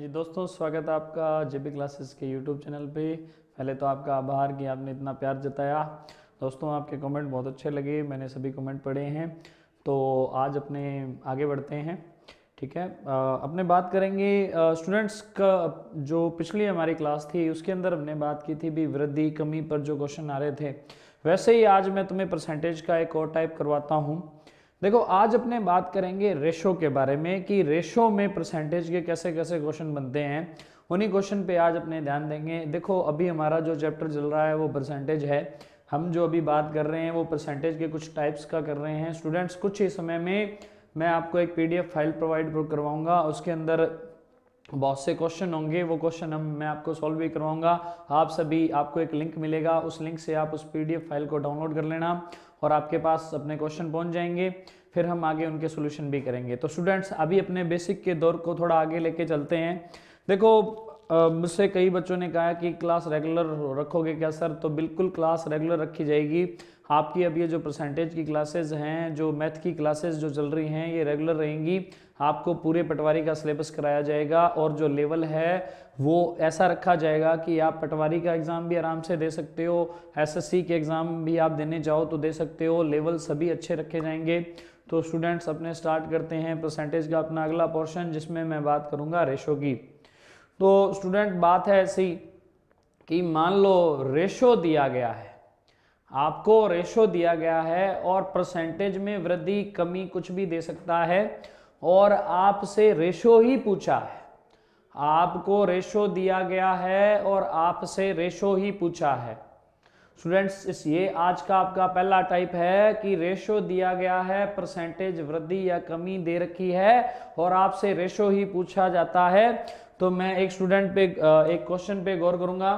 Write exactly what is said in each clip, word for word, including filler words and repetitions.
दोस्तों, स्वागत है आपका जेबी क्लासेस के यूट्यूब चैनल पे। पहले तो आपका आभार कि आपने इतना प्यार जताया। दोस्तों, आपके कमेंट बहुत अच्छे लगे, मैंने सभी कमेंट पढ़े हैं। तो आज अपने आगे बढ़ते हैं। ठीक है, अपने बात करेंगे स्टूडेंट्स का। जो पिछली हमारी क्लास थी उसके अंदर हमने बात की थी भी वृद्धि कमी पर जो क्वेश्चन आ रहे थे, वैसे ही आज मैं तुम्हें परसेंटेज का एक और टाइप करवाता हूँ। देखो, आज अपने बात करेंगे रेशो के बारे में कि रेशो में परसेंटेज के कैसे कैसे क्वेश्चन बनते हैं। उन्हीं क्वेश्चन पे आज अपने ध्यान देंगे। देखो, अभी हमारा जो चैप्टर चल रहा है वो परसेंटेज है। हम जो अभी बात कर रहे हैं वो परसेंटेज के कुछ टाइप्स का कर रहे हैं। स्टूडेंट्स, कुछ ही समय में मैं आपको एक पीडीएफ फाइल प्रोवाइड करवाऊंगा। उसके अंदर बहुत से क्वेश्चन होंगे, वो क्वेश्चन हम मैं आपको सॉल्व भी करवाऊंगा। आप सभी, आपको एक लिंक मिलेगा, उस लिंक से आप उस पीडीएफ फाइल को डाउनलोड कर लेना और आपके पास अपने क्वेश्चन पहुंच जाएंगे। फिर हम आगे उनके सॉल्यूशन भी करेंगे। तो स्टूडेंट्स, अभी अपने बेसिक के दौर को थोड़ा आगे लेके चलते हैं। देखो, मुझसे कई बच्चों ने कहा कि क्लास रेगुलर रखोगे क्या सर? तो बिल्कुल क्लास रेगुलर रखी जाएगी। आपकी अब ये जो परसेंटेज की क्लासेस हैं, जो मैथ की क्लासेस जो चल रही हैं, ये रेगुलर रहेंगी। आपको पूरे पटवारी का सिलेबस कराया जाएगा और जो लेवल है वो ऐसा रखा जाएगा कि आप पटवारी का एग्ज़ाम भी आराम से दे सकते हो, एसएससी के एग्ज़ाम भी आप देने चाहो तो दे सकते हो। लेवल सभी अच्छे रखे जाएंगे। तो स्टूडेंट्स, अपने स्टार्ट करते हैं परसेंटेज का अपना अगला पोर्शन, जिसमें मैं बात करूंगा रेशो की। तो स्टूडेंट, बात है ऐसी कि मान लो रेशो दिया गया है, आपको रेशो दिया गया है और परसेंटेज में वृद्धि कमी कुछ भी दे सकता है और आपसे रेशो ही पूछा है। आपको रेशो दिया गया है और आपसे रेशो ही पूछा है। स्टूडेंट्स, इस ये आज का आपका पहला टाइप है कि रेशो दिया गया है, परसेंटेज वृद्धि या कमी दे रखी है और आपसे रेशो ही पूछा जाता है। तो मैं एक स्टूडेंट पे एक क्वेश्चन पे गौर करूंगा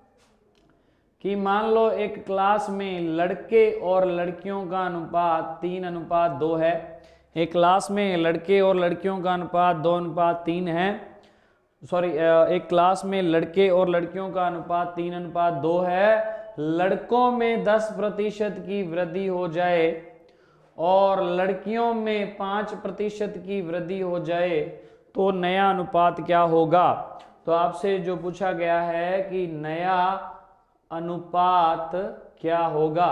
कि मान लो एक क्लास में लड़के और लड़कियों का अनुपात तीन अनुपात दो है। एक क्लास में लड़के और लड़कियों का अनुपात दो अनुपात तीन है। सॉरी, एक क्लास में लड़के और लड़कियों का अनुपात तीन अनुपात दो है। लड़कों में दस प्रतिशत की वृद्धि हो जाए और लड़कियों में पाँच प्रतिशत की वृद्धि हो जाए तो नया अनुपात क्या होगा? तो आपसे जो पूछा गया है कि नया अनुपात क्या होगा।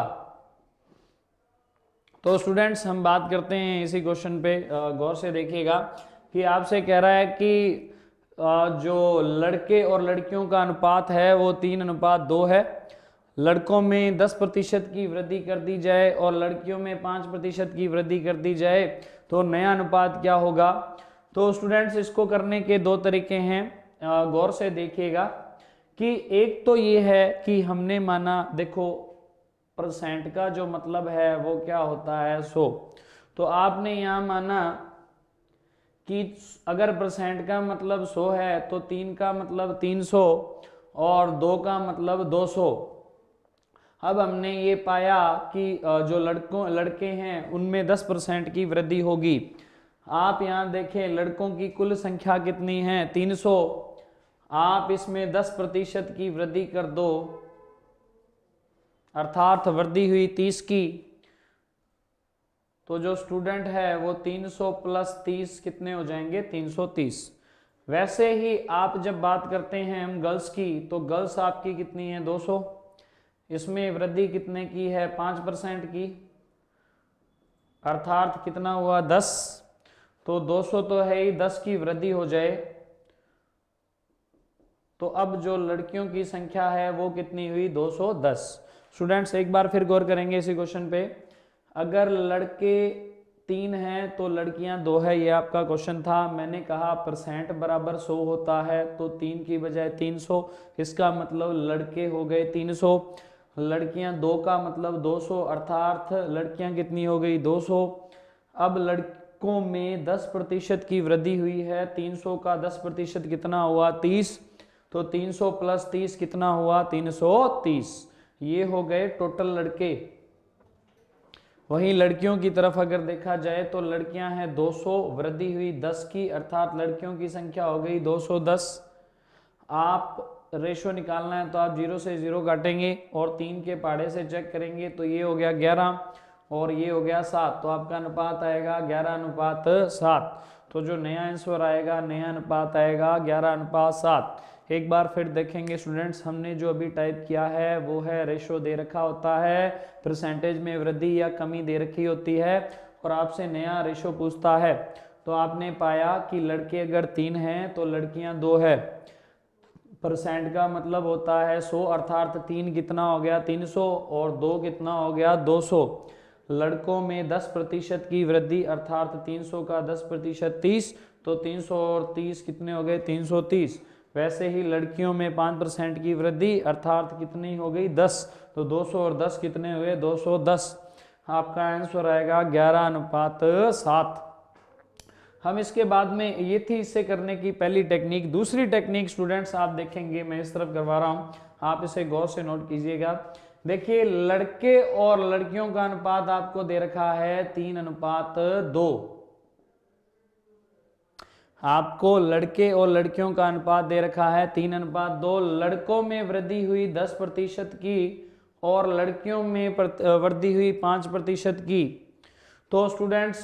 तो स्टूडेंट्स, हम बात करते हैं इसी क्वेश्चन पे। गौर से देखिएगा कि आपसे कह रहा है कि जो लड़के और लड़कियों का अनुपात है वो तीन अनुपात दो है। लड़कों में दस प्रतिशत की वृद्धि कर दी जाए और लड़कियों में पाँच प्रतिशत की वृद्धि कर दी जाए तो नया अनुपात क्या होगा? तो स्टूडेंट्स, इसको करने के दो तरीके हैं। गौर से देखिएगा कि एक तो ये है कि हमने माना, देखो परसेंट का जो मतलब है वो क्या होता है? सौ। तो आपने यहाँ माना कि अगर परसेंट का मतलब सौ है तो तीन का मतलब तीन सौ और दो का मतलब दो सौ। अब हमने ये पाया कि जो लड़कों लड़के हैं उनमें दस परसेंट की वृद्धि होगी। आप यहाँ देखें, लड़कों की कुल संख्या कितनी है? तीन सौ। आप इसमें दस प्रतिशत की वृद्धि कर दो, अर्थात वृद्धि हुई तीस की। तो जो स्टूडेंट है वो तीन सौ प्लस तीस कितने हो जाएंगे? तीन सौ तीस। वैसे ही आप जब बात करते हैं हम गर्ल्स की, तो गर्ल्स आपकी कितनी है? दो सौ। इसमें वृद्धि कितने की है? पाँच परसेंट की, अर्थात कितना हुआ? दस। तो दो सौ तो है ही, दस की वृद्धि हो जाए तो अब जो लड़कियों की संख्या है वो कितनी हुई? दो सौ दस। स्टूडेंट्स, एक बार फिर गौर करेंगे इसी क्वेश्चन पे। अगर लड़के तीन हैं तो लड़कियां दो है, ये आपका क्वेश्चन था। मैंने कहा परसेंट बराबर सौ होता है तो तीन की बजाय तीन सौ, इसका मतलब लड़के हो गए तीन सौ, लड़कियां दो का मतलब दो सौ, अर्थात लड़कियां कितनी हो गई? दो सौ। अब लड़कों में दस प्रतिशत की वृद्धि हुई है। तीन सौ का दस प्रतिशत कितना हुआ? तीस। तो तीन सौ प्लस तीस कितना हुआ? तीन सौ तीस। ये हो गए टोटल लड़के। वहीं लड़कियों की तरफ अगर देखा जाए तो लड़कियां हैं दो सौ, वृद्धि हुई दस की, अर्थात लड़कियों की संख्या हो गई दो सौ दस। आप रेशो निकालना है तो आप जीरो से जीरो काटेंगे और तीन के पहाड़े से चेक करेंगे तो ये हो गया ग्यारह। और ये हो गया सात, तो आपका अनुपात आएगा ग्यारह अनुपात सात। तो जो नया आंसर आएगा, नया अनुपात आएगा ग्यारह अनुपात सात। एक बार फिर देखेंगे स्टूडेंट्स, हमने जो अभी टाइप किया है वो है रेशो दे रखा होता है, परसेंटेज में वृद्धि या कमी दे रखी होती है और आपसे नया रेशो पूछता है। तो आपने पाया कि लड़के अगर तीन हैं तो लड़कियां दो है, परसेंट का मतलब होता है सौ, अर्थात तीन कितना हो गया तीन सौ और दो कितना हो गया दो सौ। लड़कों में दस प्रतिशत की वृद्धि अर्थात तीन सौ का दस प्रतिशत तीस, तो तीन सौ और तीस कितने हो गए तीन सौ तीस। वैसे ही लड़कियों में पाँच परसेंट की वृद्धि अर्थात कितनी हो गई दस, तो दो सौ और दस कितने हुए दो सौ दस। आपका आंसर आएगा ग्यारह अनुपात सात। हम इसके बाद में, ये थी इससे करने की पहली टेक्निक। दूसरी टेक्निक स्टूडेंट्स आप देखेंगे, मैं इस तरफ करवा रहा हूं, आप इसे गौर से नोट कीजिएगा। देखिए लड़के और लड़कियों का अनुपात आपको दे रखा है तीन अनुपात दो। आपको लड़के और लड़कियों का अनुपात दे रखा है तीन अनुपात दो। लड़कों में वृद्धि हुई दस प्रतिशत की और लड़कियों में वृद्धि हुई पाँच प्रतिशत की। तो स्टूडेंट्स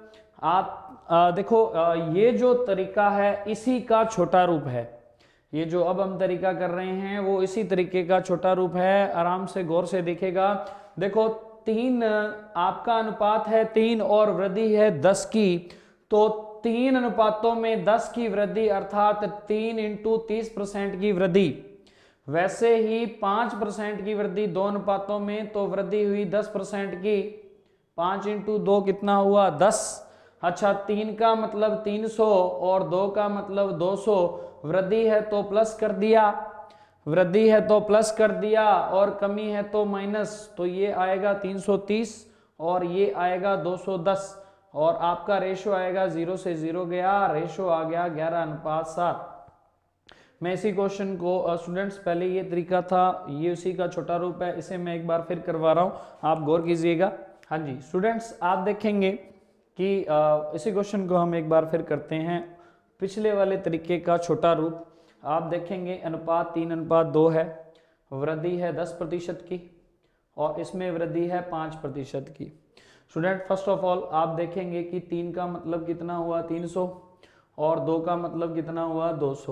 आप आ, देखो आ, ये जो तरीका है इसी का छोटा रूप है। ये जो अब हम तरीका कर रहे हैं वो इसी तरीके का छोटा रूप है। आराम से गौर से देखेगा। देखो तीन आपका अनुपात है तीन और वृद्धि है दस की, तो तीन अनुपातों में दस की वृद्धि अर्थात तीन इंटू तीस परसेंट की वृद्धि। वैसे ही पाँच परसेंट की वृद्धि दो अनुपातों में, तो वृद्धि हुई दस परसेंट की, पाँच इंटू दो कितना हुआ दस। अच्छा, तीन का मतलब तीन सौ और दो का मतलब दो सौ। वृद्धि है तो प्लस कर दिया, वृद्धि है तो प्लस कर दिया और कमी है तो माइनस, तो ये आएगा तीन सौ तीस और ये आएगा दो सौ दस और आपका रेशो आएगा जीरो से जीरो गया, रेशो आ गया ग्यारह अनुपात सात। मैं इसी क्वेश्चन को स्टूडेंट्स, पहले ये तरीका था, ये उसी का छोटा रूप है, इसे मैं एक बार फिर करवा रहा हूँ, आप गौर कीजिएगा। हाँ जी स्टूडेंट्स, आप देखेंगे कि इसी क्वेश्चन को हम एक बार फिर करते हैं, पिछले वाले तरीके का छोटा रूप। आप देखेंगे अनुपात तीन अनुपात दो है, वृद्धि है दस प्रतिशत की और इसमें वृद्धि है पाँच प्रतिशत की। स्टूडेंट फर्स्ट ऑफ ऑल आप देखेंगे कि तीन का मतलब कितना हुआ तीन सौ और दो का मतलब कितना हुआ दो सौ।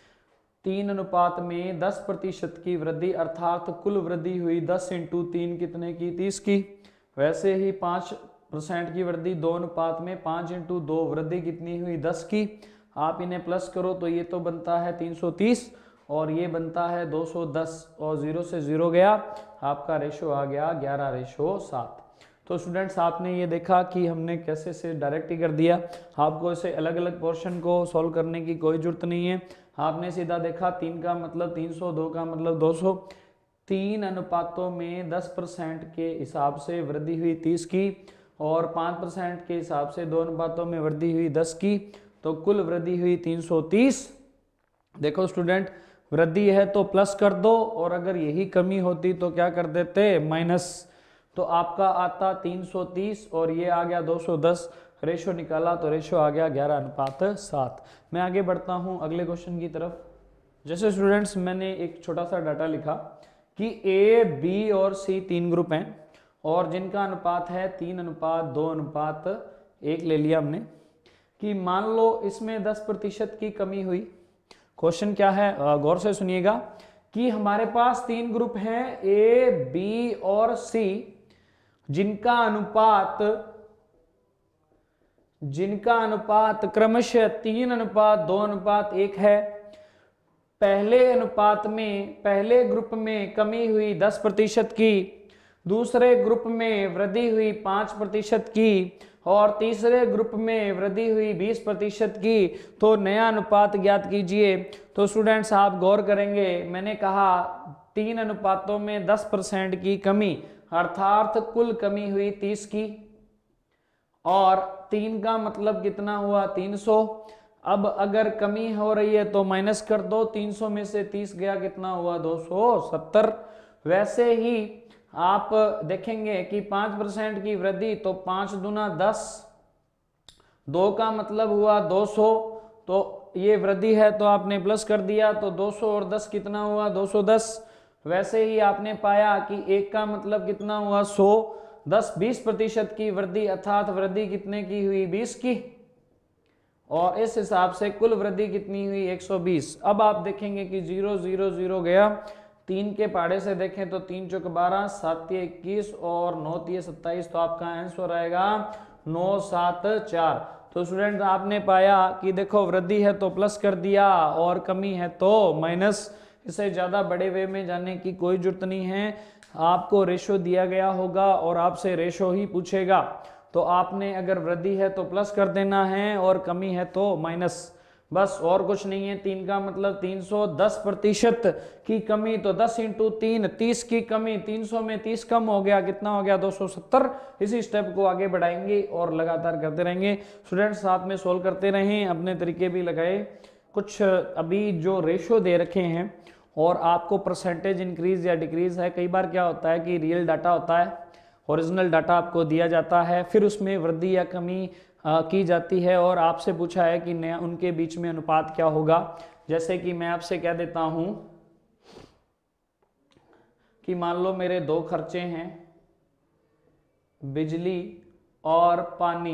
तीन अनुपात में दस प्रतिशत की वृद्धि अर्थात कुल वृद्धि हुई दस इंटू तीन कितने की तीस की। वैसे ही पाँच परसेंट की वृद्धि दो अनुपात में, पाँच इंटू दो वृद्धि कितनी हुई दस की। आप इन्हें प्लस करो तो ये तो बनता है तीन सौ तीस और ये बनता है दो सौ दस और जीरो से जीरो गया, आपका रेशो आ गया ग्यारह रेशो सात। तो स्टूडेंट्स आपने ये देखा कि हमने कैसे से डायरेक्ट ही कर दिया, आपको इसे अलग अलग पोर्शन को सॉल्व करने की कोई जरूरत नहीं है। आपने सीधा देखा तीन का मतलब तीन सौ, दो का मतलब दो सौ, तीन अनुपातों में दस परसेंट के हिसाब से वृद्धि हुई तीस की और पाँच परसेंट के हिसाब से दो अनुपातों में वृद्धि हुई दस की, तो कुल वृद्धि हुई तीन सौ तीस। देखो स्टूडेंट, वृद्धि है तो प्लस कर दो और अगर यही कमी होती तो क्या कर देते माइनस, तो आपका आता तीन सौ तीस और ये आ गया दो सौ दस। रेशो निकाला तो रेशो आ गया ग्यारह अनुपात सात। मैं आगे बढ़ता हूँ अगले क्वेश्चन की तरफ। जैसे स्टूडेंट्स मैंने एक छोटा सा डाटा लिखा कि ए, बी और सी तीन ग्रुप हैं और जिनका अनुपात है तीन अनुपात दो अनुपात एक ले लिया हमने, कि मान लो इसमें दस प्रतिशत की कमी हुई। क्वेश्चन क्या है, गौर से सुनिएगा कि हमारे पास तीन ग्रुप हैं ए, बी और सी, जिनका अनुपात जिनका अनुपात क्रमशः तीन अनुपात दो अनुपात एक है। पहले अनुपात में, पहले ग्रुप में कमी हुई दस प्रतिशत की, दूसरे ग्रुप में वृद्धि हुई पाँच प्रतिशत की और तीसरे ग्रुप में वृद्धि हुई बीस प्रतिशत की। तो नया अनुपात ज्ञात कीजिए। तो स्टूडेंट्स आप गौर करेंगे, मैंने कहा तीन अनुपातों में दस परसेंट की कमी अर्थात कुल कमी हुई तीस की और तीन का मतलब कितना हुआ तीन सौ। अब अगर कमी हो रही है तो माइनस कर दो, तीन सौ में से तीस गया कितना हुआ दो सौ सत्तर। वैसे ही आप देखेंगे कि पाँच परसेंट की वृद्धि तो पाँच दूना दस, दो का मतलब हुआ दो सौ, तो ये वृद्धि है तो आपने प्लस कर दिया, तो दो सौ और दस कितना हुआ दो सौ दस। वैसे ही आपने पाया कि एक का मतलब कितना हुआ सौ, दस बीस प्रतिशत की वृद्धि अर्थात वृद्धि कितने की हुई, बीस की, और इस हिसाब से कुल वृद्धि कितनी हुई, एक सौ बीस। अब आप देखेंगे कि जीरो जीरो जीरो गया, तीन के पहाड़े से देखें तो तीन चौक बारह, सात इक्कीस और नौ तीय सत्ताईस, तो आपका आंसर आएगा नौ सात चार। तो स्टूडेंट आपने पाया कि देखो वृद्धि है तो प्लस कर दिया और कमी है तो माइनस। इसे ज़्यादा बड़े वे में जाने की कोई जरूरत नहीं है, आपको रेशो दिया गया होगा और आपसे रेशो ही पूछेगा, तो आपने अगर वृद्धि है तो प्लस कर देना है और कमी है तो माइनस, बस और कुछ नहीं है। तीन का मतलब तीन सौ दस प्रतिशत की कमी, तो दस इंटू तीन, तीस की कमी, तीन सौ में तीस कम हो गया, कितना हो गया, दो सौ सत्तर। इसी स्टेप को आगे बढ़ाएंगे और लगातार करते रहेंगे। स्टूडेंट्स साथ में सोल्व करते रहें, अपने तरीके भी लगाए। कुछ अभी जो रेशो दे रखे हैं और आपको परसेंटेज इंक्रीज या डिक्रीज है, कई बार क्या होता है कि रियल डाटा होता है, ओरिजिनल डाटा आपको दिया जाता है, फिर उसमें वृद्धि या कमी आ, की जाती है और आपसे पूछा है कि नया उनके बीच में अनुपात क्या होगा। जैसे कि मैं आपसे कह देता हूं कि मान लो मेरे दो खर्चे हैं, बिजली और पानी।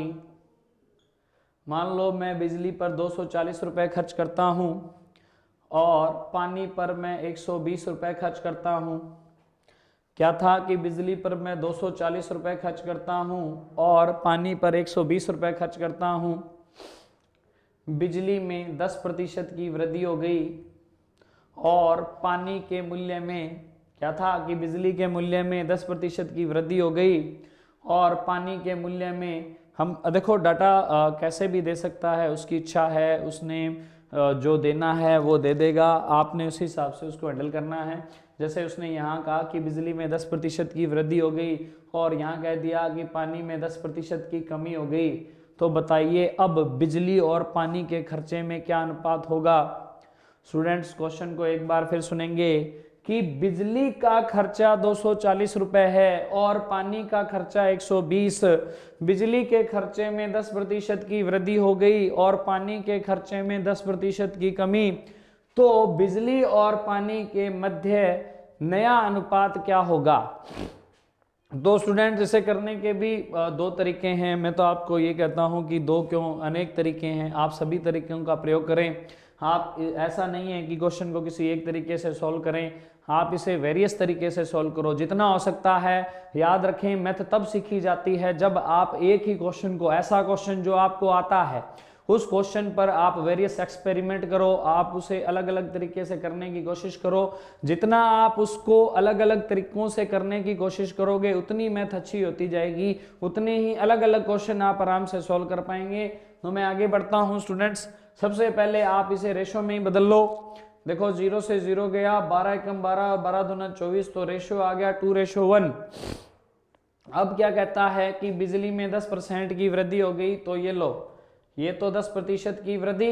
मान लो मैं बिजली पर दो सौ चालीस रुपए खर्च करता हूं और पानी पर मैं एक सौ बीस रुपए खर्च करता हूं। क्या था कि बिजली पर मैं दो सौ चालीस रुपए खर्च करता हूं और पानी पर एक सौ बीस रुपए खर्च करता हूं। बिजली में दस प्रतिशत की वृद्धि हो गई और पानी के मूल्य में क्या था कि बिजली के मूल्य में दस प्रतिशत की वृद्धि हो गई और पानी के मूल्य में हम देखो डाटा कैसे भी दे सकता है, उसकी इच्छा है, उसने जो देना है वो दे देगा, आपने उस हिसाब से उसको हैंडल करना है। जैसे उसने यहाँ कहा कि बिजली में दस प्रतिशत की वृद्धि हो गई और यहाँ कह दिया कि पानी में दस प्रतिशत की कमी हो गई, तो बताइए अब बिजली और पानी के खर्चे में क्या अनुपात होगा। स्टूडेंट्स क्वेश्चन को एक बार फिर सुनेंगे कि बिजली का खर्चा दो सौ चालीस रुपए है और पानी का खर्चा एक सौ बीस। बिजली के खर्चे में दस प्रतिशत की वृद्धि हो गई और पानी के खर्चे में दस प्रतिशत की कमी, तो बिजली और पानी के मध्य नया अनुपात क्या होगा। दो स्टूडेंट इसे करने के भी दो तरीके हैं। मैं तो आपको ये कहता हूं कि दो क्यों, अनेक तरीके हैं, आप सभी तरीकों का प्रयोग करें। आप ऐसा नहीं है कि क्वेश्चन को किसी एक तरीके से सॉल्व करें, आप इसे वेरियस तरीके से सॉल्व करो जितना हो सकता है। याद रखें मैथ तब सीखी जाती है जब आप एक ही क्वेश्चन को, ऐसा क्वेश्चन जो आपको आता है, उस क्वेश्चन पर आप वेरियस एक्सपेरिमेंट करो, आप उसे अलग अलग तरीके से करने की कोशिश करो। जितना आप उसको अलग अलग तरीकों से करने की कोशिश करोगे उतनी मैथ अच्छी होती जाएगी, उतने ही अलग अलग क्वेश्चन आप आराम से सॉल्व कर पाएंगे। तो मैं आगे बढ़ता हूं स्टूडेंट्स। सबसे पहले आप इसे रेशो में ही बदल लो। देखो जीरो से जीरो गया, बारह एकम बारह, बारह दूना चौबीस, तो रेशो आ गया टू रेशो वन। अब क्या कहता है कि बिजली में दस परसेंट की वृद्धि हो गई, तो ये लो, ये तो दस प्रतिशत की वृद्धि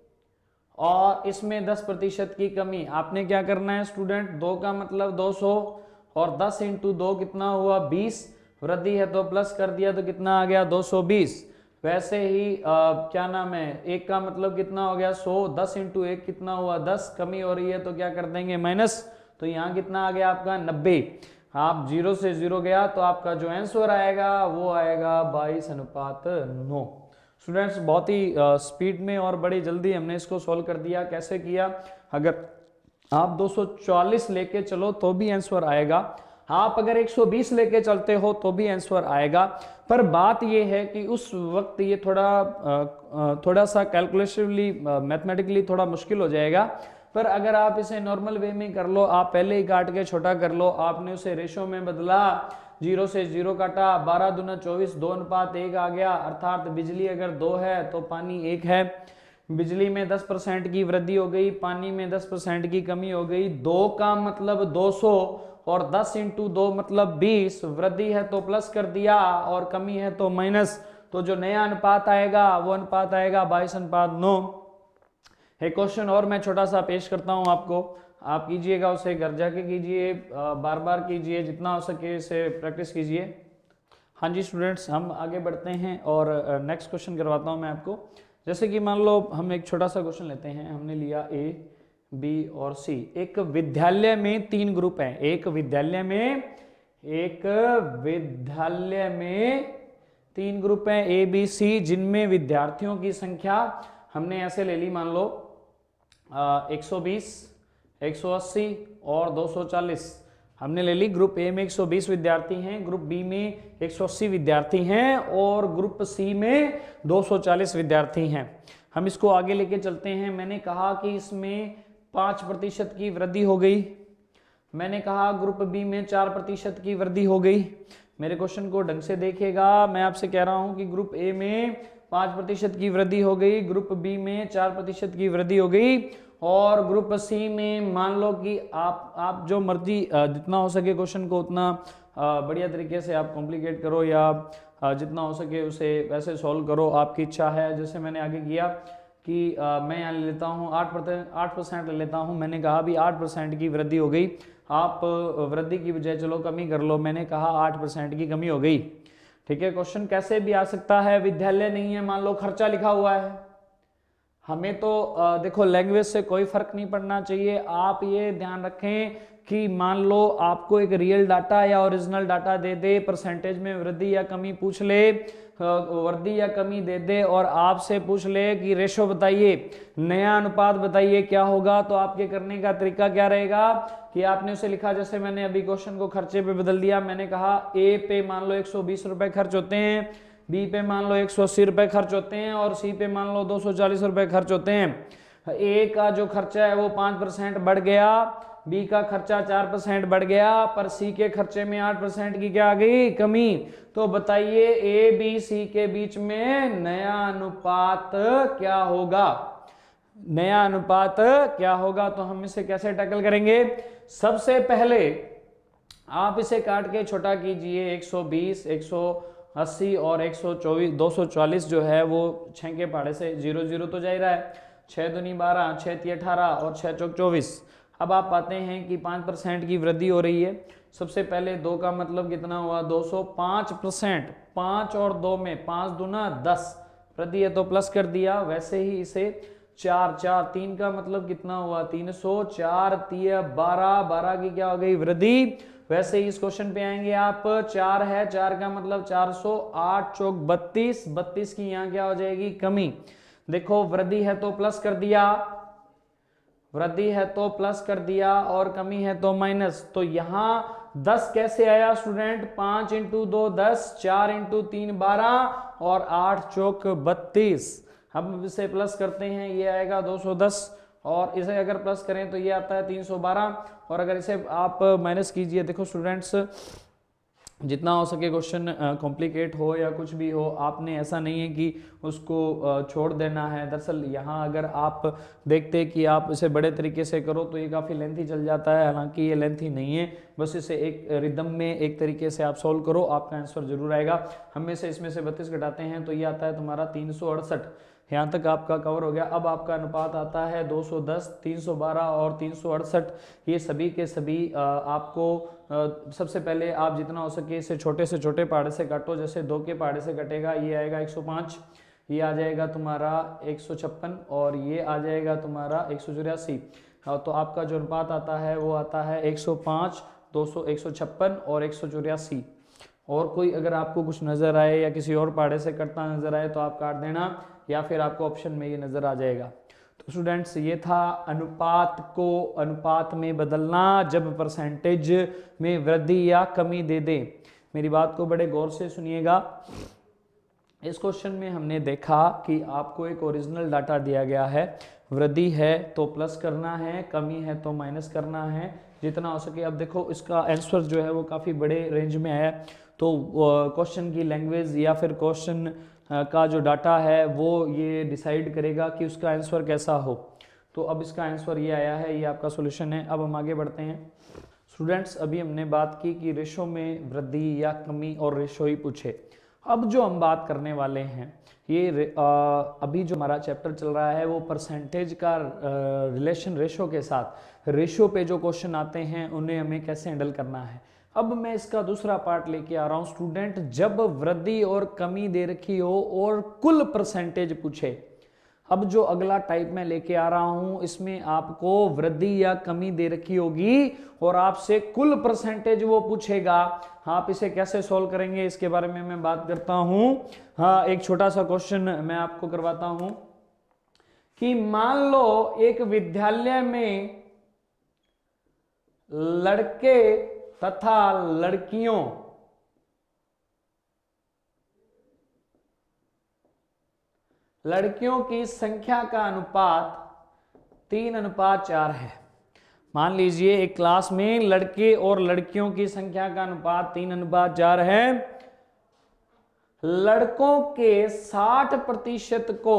और इसमें दस प्रतिशत की कमी। आपने क्या करना है स्टूडेंट, दो का मतलब दो सौ और दस इंटू दो कितना हुआ, बीस। वृद्धि है तो प्लस कर दिया तो कितना आ गया, दो सौ बीस। वैसे ही आ, क्या नाम है, एक का मतलब कितना हो गया, सौ। दस इंटू एक कितना हुआ, दस। कमी हो रही है तो क्या कर देंगे, माइनस। तो यहाँ कितना आ गया आपका, नब्बे। आप जीरो से जीरो गया तो आपका जो आंसर आएगा वो आएगा बाईस अनुपात नौ। स्टूडेंट्स बहुत ही स्पीड में और बड़ी जल्दी हमने इसको सॉल्व कर दिया। कैसे किया, अगर आप दो सौ चालीस लेके चलो तो भी आंसर आएगा, आप अगर एक सौ बीस लेके चलते हो तो भी आंसर आएगा। पर बात यह है कि उस वक्त ये थोड़ा थोड़ा सा कैलकुलेटिवली मैथमेटिकली थोड़ा मुश्किल हो जाएगा। पर अगर आप इसे नॉर्मल वे में कर लो, आप पहले ही काट के छोटा कर लो, आपने उसे रेशो में बदला, जीरो से जीरो काटा, बारह दूना चौबीस, दो अनुपात एक आ गया। अर्थात बिजली अगर दो है तो पानी एक है। बिजली में दस परसेंट की वृद्धि हो गई, पानी में दस परसेंट की कमी हो गई। दो का मतलब दो सौ और दस इंटू दो मतलब बीस। वृद्धि है तो प्लस कर दिया और कमी है तो माइनस। तो जो नया अनुपात आएगा वो अनुपात आएगा बाईस अनुपात नौ। एक क्वेश्चन और मैं छोटा सा पेश करता हूं आपको, आप कीजिएगा, उसे घर जाके कीजिए, बार बार कीजिए, जितना हो सके इसे प्रैक्टिस कीजिए। हाँ जी स्टूडेंट्स, हम आगे बढ़ते हैं और नेक्स्ट क्वेश्चन करवाता हूं मैं आपको। जैसे कि मान लो हम एक छोटा सा क्वेश्चन लेते हैं, हमने लिया ए, बी और सी। एक विद्यालय में तीन ग्रुप हैं, एक विद्यालय में एक विद्यालय में तीन ग्रुप हैं ए बी सी, जिनमें विद्यार्थियों की संख्या हमने ऐसे ले ली, मान लो एक सौ बीस, एक सौ अस्सी और दो सौ चालीस हमने ले ली। ग्रुप ए में एक सौ बीस विद्यार्थी हैं, ग्रुप बी में एक सौ अस्सी विद्यार्थी हैं और ग्रुप सी में दो सौ चालीस विद्यार्थी हैं। हम इसको आगे लेके चलते हैं। मैंने कहा कि इसमें पाँच प्रतिशत की वृद्धि हो गई, मैंने कहा ग्रुप बी में चार प्रतिशत की वृद्धि हो गई। मेरे क्वेश्चन को ढंग से देखिएगा, मैं आपसे कह रहा हूं कि ग्रुप ए में पाँच प्रतिशत की वृद्धि हो गई, ग्रुप बी में चार प्रतिशत की वृद्धि हो गई और ग्रुप सी में मान लो कि आप आप जो मर्जी जितना हो सके क्वेश्चन को उतना बढ़िया तरीके से आप कॉम्प्लिकेट करो या जितना हो सके उसे वैसे सॉल्व करो, आपकी इच्छा है। जैसे मैंने आगे किया कि आ, मैं यहाँ ले लेता हूँ आठ परसेंट आठ परसेंट ले लेता हूँ। मैंने कहा भी आठ परसेंट की वृद्धि हो गई, आप वृद्धि की बजाय चलो कमी कर लो, मैंने कहा आठ परसेंट की कमी हो गई। ठीक है, क्वेश्चन कैसे भी आ सकता है। विद्यालय नहीं है, मान लो खर्चा लिखा हुआ है। हमें तो आ, देखो लैंग्वेज से कोई फर्क नहीं पड़ना चाहिए। आप ये ध्यान रखें कि मान लो आपको एक रियल डाटा या ओरिजिनल डाटा दे दे, परसेंटेज में वृद्धि या कमी पूछ ले, वृद्धि या कमी दे दे और आपसे पूछ ले कि रेशो बताइए, नया अनुपात बताइए क्या होगा, तो आपके करने का तरीका क्या रहेगा कि आपने उसे लिखा, जैसे मैंने अभी क्वेश्चन को खर्चे पे बदल दिया। मैंने कहा ए पे मान लो एक सौ बीस रुपए खर्च होते हैं, बी पे मान लो एक सौ अस्सी रुपए खर्च होते हैं और सी पे मान लो दो सौ चालीस रुपए खर्च होते हैं। ए का जो खर्चा है वो पाँच परसेंट बढ़ गया, बी का खर्चा चार परसेंट बढ़ गया, पर सी के खर्चे में आठ परसेंट की क्या आ गई, कमी। तो बताइए ए बी सी के बीच में नया अनुपात क्या होगा, नया अनुपात क्या होगा। तो हम इसे कैसे टैकल करेंगे। सबसे पहले आप इसे काट के छोटा कीजिए, एक सौ बीस, एक सौ अस्सी और एक सौ चौबीस, दो सौ चालीस जो है वो छः के पहाड़े से जीरो जीरो तो जा ही रहा है, छः दूनी बारह, छः ती अठारह और छः चौक चौबीस। अब आप पाते हैं कि पाँच परसेंट की वृद्धि हो रही है। सबसे पहले दो का मतलब कितना हुआ, दो सौ पाँच परसेंट, पाँच और दो में पाँच दूना दस वृद्धि है तो प्लस कर दिया। वैसे ही इसे चार, चार तीन का मतलब कितना हुआ, तीन सौ, चार तीय बारह, बारह की क्या हो गई, वृद्धि। वैसे ही इस क्वेश्चन पे आएंगे आप, चार है, चार का मतलब चार सौ, आठ चौक बत्तीस, बत्तीस की यहाँ क्या हो जाएगी, कमी। देखो वृद्धि है तो प्लस कर दिया, वृद्धि है तो प्लस कर दिया और कमी है तो माइनस। तो यहाँ दस कैसे आया स्टूडेंट, पांच इंटू दो दस, चार इंटू तीन बारह और आठ चौक बत्तीस। हम इसे प्लस करते हैं, ये आएगा दो सौ दस और इसे अगर प्लस करें तो ये आता है तीन सौ बारह और अगर इसे आप माइनस कीजिए। देखो स्टूडेंट्स, जितना हो सके क्वेश्चन कॉम्प्लिकेट हो या कुछ भी हो, आपने ऐसा नहीं है कि उसको छोड़ देना है। दरअसल यहाँ अगर आप देखते कि आप इसे बड़े तरीके से करो तो ये काफ़ी लेंथी चल जाता है, हालांकि ये लेंथी नहीं है, बस इसे एक रिदम में एक तरीके से आप सॉल्व करो, आपका आंसर जरूर आएगा। हम में से इसमें से बत्तीस घटाते हैं तो ये आता है तुम्हारा तीन सौ अड़सठ। यहाँ तक आपका कवर हो गया। अब आपका अनुपात आता है दो सौ दस, तीन सौ बारह और तीन सौ अड़सठ। ये सभी के सभी आपको सबसे पहले आप जितना हो सके इसे छोटे से छोटे पहाड़े से काटो। जैसे दो के पहाड़े से कटेगा, ये आएगा एक सौ पाँच, ये आ जाएगा तुम्हारा एक सौ छप्पन और ये आ जाएगा तुम्हारा एक सौ चौरासी। तो आपका जो अनुपात आता है वो आता है एक सौ पाँच, दो सौ, एक सौ छप्पन और एक सौ चौरासी। और कोई अगर आपको कुछ नज़र आए या किसी और पहाड़े से कटता नज़र आए तो आप काट देना, या फिर आपको ऑप्शन में ये नज़र आ जाएगा। तो स्टूडेंट्स, ये था अनुपात को अनुपात में बदलना जब परसेंटेज में वृद्धि या कमी दे दे। मेरी बात को बड़े गौर से सुनिएगा। इस क्वेश्चन में हमने देखा कि आपको एक ओरिजिनल डाटा दिया गया है, वृद्धि है तो प्लस करना है, कमी है तो माइनस करना है, जितना हो सके। अब देखो इसका आंसर जो है वो काफ़ी बड़े रेंज में है, तो क्वेश्चन की लैंग्वेज या फिर क्वेश्चन का जो डाटा है वो ये डिसाइड करेगा कि उसका आंसर कैसा हो। तो अब इसका आंसर ये आया है, ये आपका सॉल्यूशन है। अब हम आगे बढ़ते हैं। स्टूडेंट्स, अभी हमने बात की कि रेशो में वृद्धि या कमी और रेशो ही पूछे। अब जो हम बात करने वाले हैं, ये आ, अभी जो हमारा चैप्टर चल रहा है वो परसेंटेज का रिलेशन रेशो के साथ, रेशो पे जो क्वेश्चन आते हैं उन्हें हमें कैसे हैंडल करना है। अब मैं इसका दूसरा पार्ट लेके आ रहा हूँ स्टूडेंट। जब वृद्धि और कमी दे रखी हो और कुल परसेंटेज पूछे, अब जो अगला टाइप मैं लेके आ रहा हूं, इसमें आपको वृद्धि या कमी दे रखी होगी और आपसे कुल परसेंटेज वो पूछेगा। आप इसे कैसे सॉल्व करेंगे इसके बारे में मैं बात करता हूं। हाँ, एक छोटा सा क्वेश्चन मैं आपको करवाता हूं कि मान लो एक विद्यालय में लड़के तथा लड़कियों लड़कियों की संख्या का अनुपात तीन अनुपात चार है। मान लीजिए एक क्लास में लड़के और लड़कियों की संख्या का अनुपात तीन अनुपात चार है। लड़कों के साठ प्रतिशत को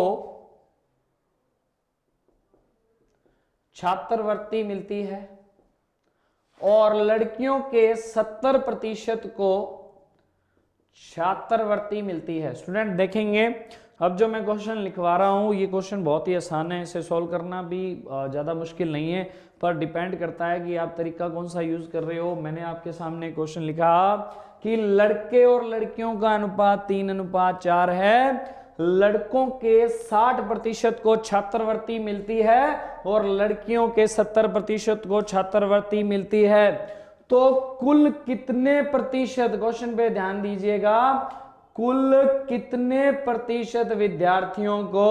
छात्रवृत्ति मिलती है और लड़कियों के सत्तर प्रतिशत को छात्रवृत्ति मिलती है। स्टूडेंट देखेंगे, अब जो मैं क्वेश्चन लिखवा रहा हूं ये क्वेश्चन बहुत ही आसान है, इसे सॉल्व करना भी ज़्यादा मुश्किल नहीं है, पर डिपेंड करता है कि आप तरीका कौन सा यूज कर रहे हो। मैंने आपके सामने क्वेश्चन लिखा कि लड़के और लड़कियों का अनुपात तीन अनुपात चार है, लड़कों के साठ प्रतिशत को छात्रवृत्ति मिलती है और लड़कियों के सत्तर प्रतिशत को छात्रवृत्ति मिलती है। तो कुल कितने प्रतिशत, क्वेश्चन पे ध्यान दीजिएगा, कुल कितने प्रतिशत विद्यार्थियों को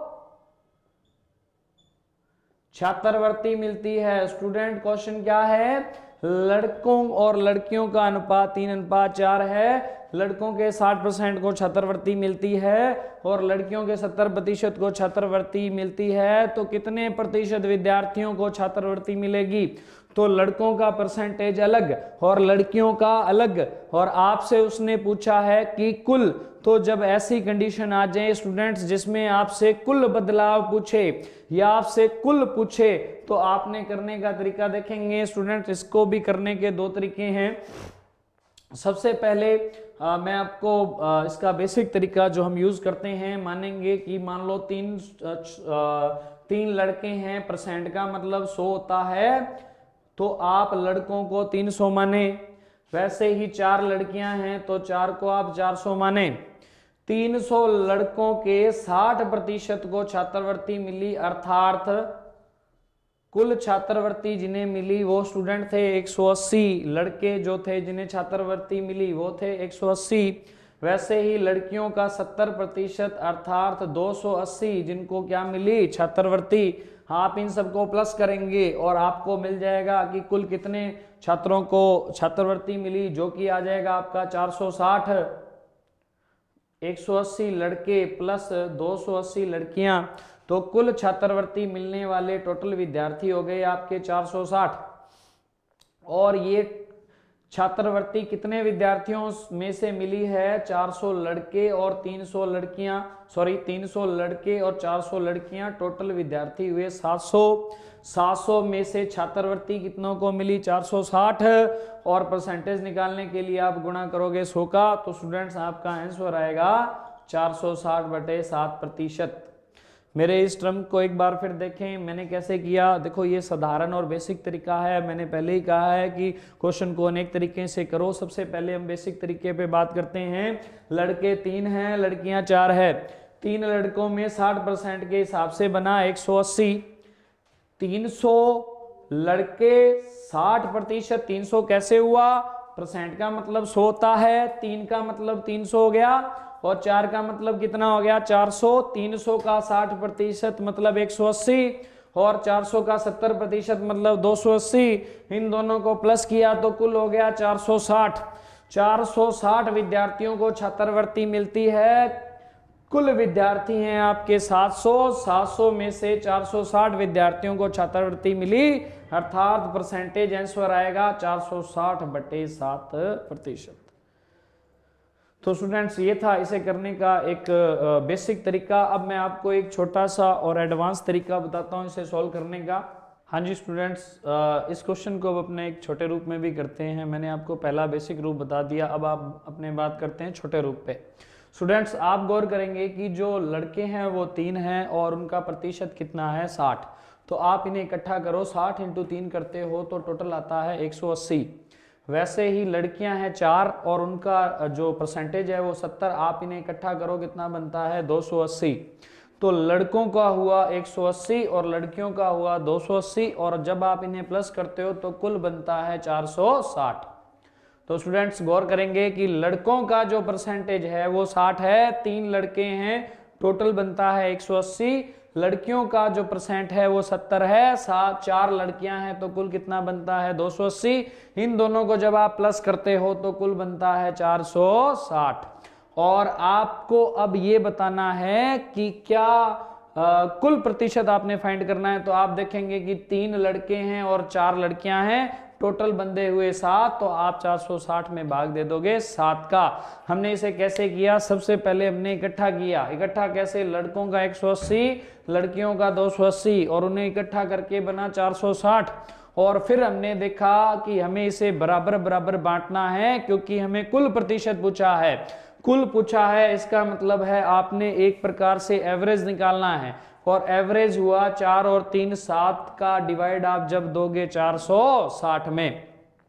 छात्रवृत्ति मिलती है? स्टूडेंट क्वेश्चन क्या है? लड़कों और लड़कियों का अनुपात तीन अनुपात चार है, लड़कों के साठ परसेंट को छात्रवृत्ति मिलती है और लड़कियों के सत्तर प्रतिशत को छात्रवृत्ति मिलती है। तो कितने प्रतिशत विद्यार्थियों को छात्रवृत्ति मिलेगी? तो लड़कों का परसेंटेज अलग और लड़कियों का अलग, और आपसे उसने पूछा है कि कुल। तो जब ऐसी कंडीशन आ जाए स्टूडेंट्स जिसमें आपसे कुल बदलाव पूछे या आपसे कुल पूछे, तो आपने करने का तरीका देखेंगे स्टूडेंट्स। इसको भी करने के दो तरीके हैं। सबसे पहले आ, मैं आपको आ, इसका बेसिक तरीका जो हम यूज करते हैं, मानेंगे कि मान लो तीन आ, तीन लड़के हैं, परसेंट का मतलब सौ होता है, तो आप लड़कों को तीन सौ माने। वैसे ही चार लड़कियां हैं तो चार को आप चार सौ माने। तीन सौ लड़कों के साठ प्रतिशत को छात्रवृत्ति मिली, अर्थात कुल छात्रवृत्ति जिन्हें मिली वो स्टूडेंट थे एक सौ अस्सी। लड़के जो थे जिन्हें छात्रवृत्ति मिली वो थे एक सौ अस्सी। वैसे ही लड़कियों का सत्तर प्रतिशत अर्थात दो सौ अस्सी जिनको क्या मिली? छात्रवृत्ति। आप इन सबको प्लस करेंगे और आपको मिल जाएगा कि कुल कितने छात्रों को छात्रवृत्ति मिली, जो कि आ जाएगा आपका चार सौ साठ। एक सौ अस्सी लड़के प्लस दो सौ अस्सी लड़कियां, तो कुल छात्रवृत्ति मिलने वाले टोटल विद्यार्थी हो गए आपके चार सौ साठ। और ये छात्रवृत्ति कितने विद्यार्थियों में से मिली है? चार सौ लड़के और तीन सौ लड़कियां, सॉरी तीन सौ लड़के और चार सौ लड़कियां, टोटल विद्यार्थी हुए सात सौ। सात सौ में से छात्रवृत्ति कितनों को मिली? चार सौ साठ। और परसेंटेज निकालने के लिए आप गुणा करोगे सौ का, तो स्टूडेंट्स आपका आंसर आएगा चार सौ साठ बटे सात प्रतिशत। मेरे इस टर्म को एक बार फिर देखें, मैंने कैसे किया। देखो ये साधारण और बेसिक तरीका है। मैंने पहले ही कहा है कि क्वेश्चन को अनेक तरीके से करो। सबसे पहले हम बेसिक तरीके पे बात करते हैं। लड़के तीन हैं, लड़कियां चार है। तीन लड़कों में साठ परसेंट के हिसाब से बना एक सौ अस्सी। तीन सौ लड़के साठ प्रतिशत, तीन सौ कैसे हुआ? परसेंट का मतलब सौ होता है, तीन का मतलब तीन सौ हो गया और चार का मतलब कितना हो गया? चार सौ। तीन सौ का साठ प्रतिशत मतलब एक सौ अस्सी और चार सौ का सत्तर प्रतिशत मतलब दो सौ अस्सी। इन दोनों को प्लस किया तो कुल हो गया चार सौ साठ। चार सौ साठ विद्यार्थियों को छात्रवृत्ति मिलती है। कुल विद्यार्थी हैं आपके सात सौ। सात सौ में से चार सौ साठ विद्यार्थियों को छात्रवृत्ति मिली, अर्थात परसेंटेज आंसर आएगा चार सौ साठ बटे सात प्रतिशत। तो स्टूडेंट्स ये था इसे करने का एक बेसिक तरीका। अब मैं आपको एक छोटा सा और एडवांस तरीका बताता हूँ इसे सॉल्व करने का। हाँ जी स्टूडेंट्स, इस क्वेश्चन को अब अपने एक छोटे रूप में भी करते हैं। मैंने आपको पहला बेसिक रूप बता दिया, अब आप अपने बात करते हैं छोटे रूप पे। स्टूडेंट्स आप गौर करेंगे कि जो लड़के हैं वो तीन हैं और उनका प्रतिशत कितना है? साठ। तो आप इन्हें इकट्ठा करो, साठ इंटू तीन करते हो तो टोटल आता है एक सौ अस्सी। वैसे ही लड़कियां हैं चार और उनका जो परसेंटेज है वो सत्तर। आप इन्हें इकट्ठा करो, कितना बनता है? दो सौ अस्सी। तो लड़कों का हुआ एक सौ अस्सी और लड़कियों का हुआ दो सौ अस्सी, और जब आप इन्हें प्लस करते हो तो कुल बनता है चार सौ साठ। तो स्टूडेंट्स गौर करेंगे कि लड़कों का जो परसेंटेज है वो साठ है, तीन लड़के हैं, टोटल बनता है एक सौ अस्सी। लड़कियों का जो परसेंट है वो सत्तर है, सात चार लड़कियां हैं तो कुल कितना बनता है दो सौ अस्सी। इन दोनों को जब आप प्लस करते हो तो कुल बनता है चार सौ साठ। और आपको अब ये बताना है कि क्या आ, कुल प्रतिशत आपने फाइंड करना है। तो आप देखेंगे कि तीन लड़के हैं और चार लड़कियां हैं, टोटल बंदे हुए सात, तो आप चार सौ साठ में भाग दे दोगे सात का। हमने इसे कैसे किया, सबसे पहले हमने इकट्ठा किया। इकट्ठा कैसे, लड़कों का एक सौ अस्सी, लड़कियों का दो सौ अस्सी, और उन्हें इकट्ठा करके बना चार सौ साठ। और फिर हमने देखा कि हमें इसे बराबर बराबर बांटना है, क्योंकि हमें कुल प्रतिशत पूछा है। कुल पूछा है इसका मतलब है आपने एक प्रकार से एवरेज निकालना है, और एवरेज हुआ चार और तीन सात का डिवाइड आप जब दोगे चार सौ साठ में।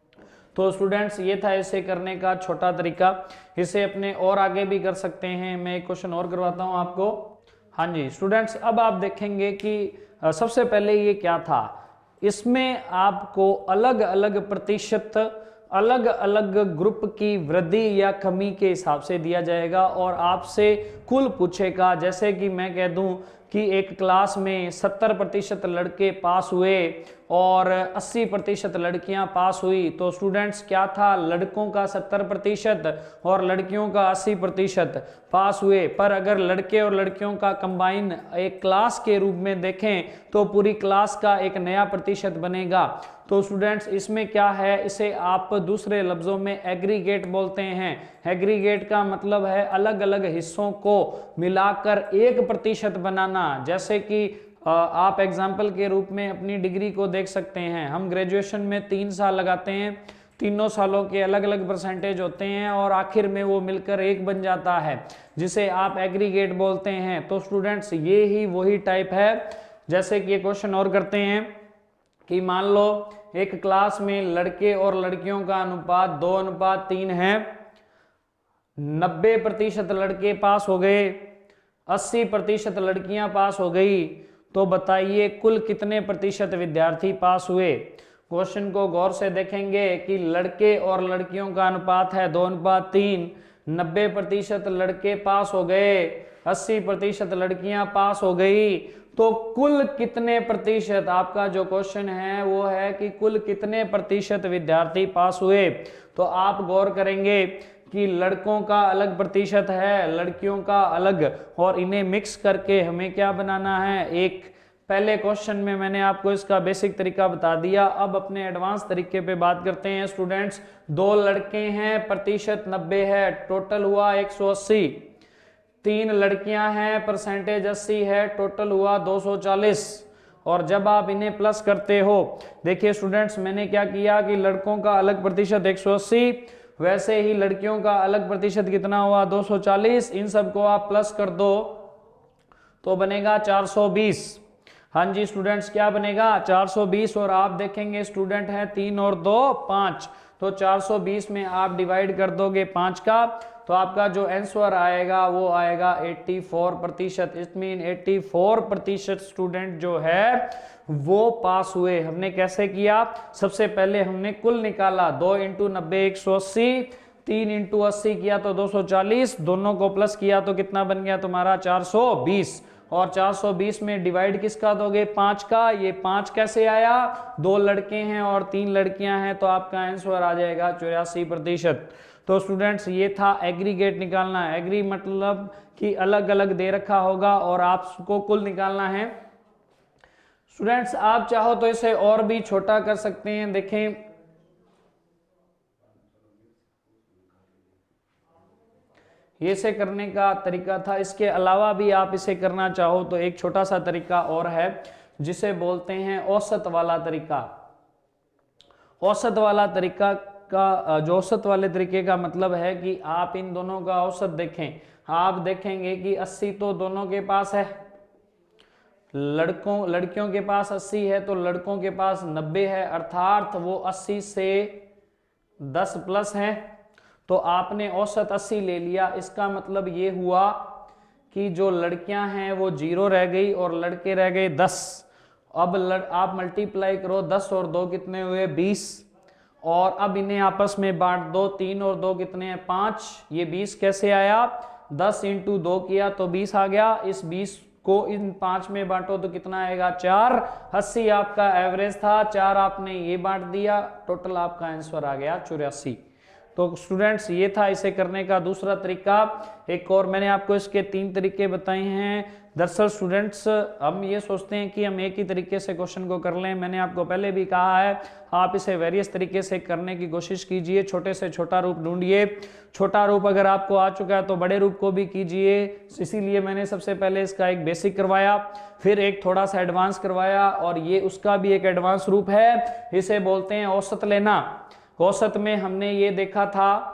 तो स्टूडेंट्स ये था इसे करने का छोटा तरीका। इसे अपने और आगे भी कर सकते हैं। मैं एक क्वेश्चन और करवाता हूं आपको। हाँ जी स्टूडेंट्स, अब आप देखेंगे कि सबसे पहले ये क्या था, इसमें आपको अलग अलग प्रतिशत अलग अलग ग्रुप की वृद्धि या कमी के हिसाब से दिया जाएगा, और आपसे कुल पूछेगा। जैसे कि मैं कह दूं कि एक क्लास में सत्तर प्रतिशत लड़के पास हुए और अस्सी प्रतिशत लड़कियां पास हुई, तो स्टूडेंट्स क्या था, लड़कों का सत्तर प्रतिशत और लड़कियों का अस्सी प्रतिशत पास हुए। पर अगर लड़के और लड़कियों का कंबाइन एक क्लास के रूप में देखें तो पूरी क्लास का एक नया प्रतिशत बनेगा। तो स्टूडेंट्स इसमें क्या है, इसे आप दूसरे लफ्जों में एग्रीगेट बोलते हैं। एग्रीगेट का मतलब है अलग अलग हिस्सों को मिलाकर एक प्रतिशत बनाना। जैसे कि आप एग्जाम्पल के रूप में अपनी डिग्री को देख सकते हैं। हम ग्रेजुएशन में तीन साल लगाते हैं, तीनों सालों के अलग अलग परसेंटेज होते हैं और आखिर में वो मिलकर एक बन जाता है, जिसे आप एग्रीगेट बोलते हैं। तो स्टूडेंट्स ये ही वही टाइप है। जैसे कि ये क्वेश्चन और करते हैं कि मान लो एक क्लास में लड़के और लड़कियों का अनुपात दो अनुपात तीन है, नब्बे प्रतिशत लड़के पास हो गए, अस्सी प्रतिशत लड़कियां पास हो गई, तो बताइए कुल कितने प्रतिशत विद्यार्थी पास हुए। क्वेश्चन को गौर से देखेंगे कि लड़के और लड़कियों का अनुपात है दो अनुपात तीन, नब्बे प्रतिशत लड़के पास हो गए, अस्सी प्रतिशत लड़कियां पास हो गई, तो कुल कितने प्रतिशत, आपका जो क्वेश्चन है वो है कि कुल कितने प्रतिशत विद्यार्थी पास हुए। तो आप गौर करेंगे कि लड़कों का अलग प्रतिशत है, लड़कियों का अलग, और इन्हें मिक्स करके हमें क्या बनाना है एक। पहले क्वेश्चन में मैंने आपको इसका बेसिक तरीका बता दिया। अब अपने एडवांस तरीके पे बात करते हैं स्टूडेंट्स। दो लड़के हैं, प्रतिशत नब्बे है, टोटल हुआ एक सौ अस्सी। तीन लड़कियां हैं, परसेंटेज अस्सी है, टोटल हुआ दो सौ चालीस। और जब आप इन्हें प्लस करते हो, देखिए स्टूडेंट्स मैंने क्या किया कि लड़कों का अलग प्रतिशत एक सौ अस्सी, वैसे ही लड़कियों का अलग प्रतिशत कितना हुआ दो सौ चालीस। इन सबको आप प्लस कर दो तो बनेगा चार सौ बीस। हाँ जी स्टूडेंट्स क्या बनेगा चार सौ बीस। और आप देखेंगे स्टूडेंट हैं तीन और दो पाँच, तो चार सौ बीस में आप डिवाइड कर दोगे पाँच का, तो आपका जो आंसर आएगा वो आएगा चौरासी प्रतिशत। इट मीन चौरासी प्रतिशत स्टूडेंट जो है वो पास हुए। हमने कैसे किया, सबसे पहले हमने कुल निकाला, दो इंटू नब्बे एक सौ अस्सी, तीन इंटू अस्सी किया तो दो सौ चालीस, दोनों को प्लस किया तो कितना बन गया तुम्हारा चार सौ बीस। और चार सौ बीस में डिवाइड किसका दोगे पाँच का। ये पाँच कैसे आया, दो लड़के हैं और तीन लड़कियां हैं, तो आपका आंसर आ जाएगा चौरासी प्रतिशत। तो स्टूडेंट्स ये था एग्रीगेट निकालना। एग्री मतलब कि अलग अलग दे रखा होगा और आपको कुल निकालना है। स्टूडेंट्स आप चाहो तो इसे और भी छोटा कर सकते हैं। देखें ये से करने का तरीका था। इसके अलावा भी आप इसे करना चाहो तो एक छोटा सा तरीका और है, जिसे बोलते हैं औसत वाला तरीका। औसत वाला तरीका का जो औसत वाले तरीके का मतलब है कि आप इन दोनों का औसत देखें। आप देखेंगे कि अस्सी तो दोनों के पास है, लड़कों लड़कियों के पास अस्सी है तो लड़कों के पास नब्बे है, अर्थात वो अस्सी से दस प्लस है। तो आपने औसत अस्सी ले लिया। इसका मतलब ये हुआ कि जो लड़कियां हैं वो जीरो रह गई और लड़के रह गए दस। अब लड़, आप मल्टीप्लाई करो, दस और दो कितने हुए, बीस, और अब इन्हें आपस में बांट दो, तीन और दो कितने हैं, पांच। ये बीस कैसे आया, दस इंटू दो किया तो बीस आ गया। इस बीस को इन पांच में बांटो तो कितना आएगा, चार। अस्सी आपका एवरेज था, चार आपने ये बांट दिया, टोटल आपका आंसर आ गया चौरासी। तो स्टूडेंट्स ये था इसे करने का दूसरा तरीका। एक और मैंने आपको इसके तीन तरीके बताए हैं। दरअसल स्टूडेंट्स हम ये सोचते हैं कि हम एक ही तरीके से क्वेश्चन को कर लें। मैंने आपको पहले भी कहा है आप इसे वेरियस तरीके से करने की कोशिश कीजिए, छोटे से छोटा रूप ढूंढिए। छोटा रूप अगर आपको आ चुका है तो बड़े रूप को भी कीजिए। इसीलिए मैंने सबसे पहले इसका एक बेसिक करवाया, फिर एक थोड़ा सा एडवांस करवाया, और ये उसका भी एक एडवांस रूप है। इसे बोलते हैं औसत लेना। औसत में हमने ये देखा था